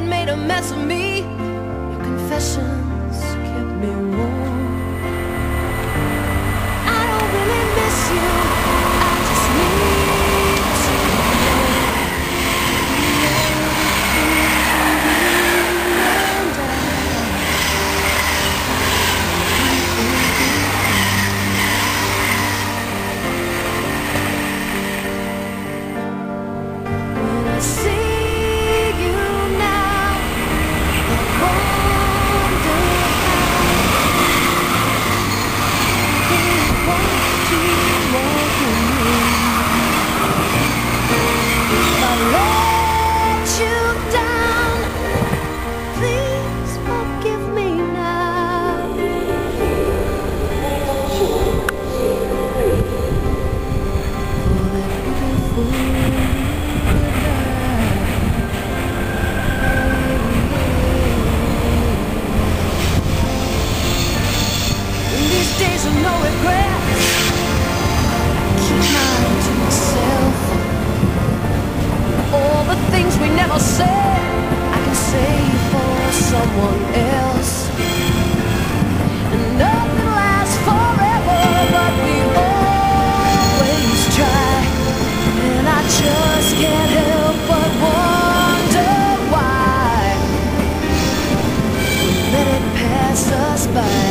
and made a mess of me. Your confessions kept me warm. I don't really miss you, I just need to know. When I see you now, I wonder how who wants to walk with me. If I let you down, please forgive me now. For that beautiful days of no regrets, keep mine to myself. All the things we never said, I can say for someone else. And nothing lasts forever, but we always try. And I just can't help but wonder why we let it pass us by.